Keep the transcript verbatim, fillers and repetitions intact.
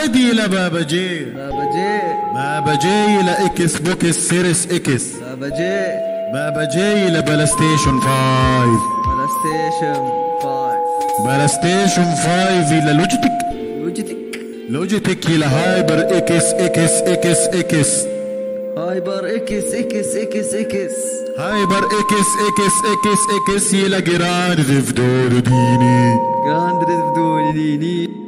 هادي لبابا جي. بابا جي. بابا جي لإكس بوكس سيريس إكس. بابا جي. بابا جي لبلا ستيشن فايف. بلا ستيشن فايف. بلا ستيشن فايف إلى لوجيتك. لوجيتك. لوجيتك إلى هايبر إكس إكس إكس إكس. هايبر إكس إكس إكس إكس. هايبر إكس إكس إكس إكس إلى جراند فدور ديني. جراند فدور ديني.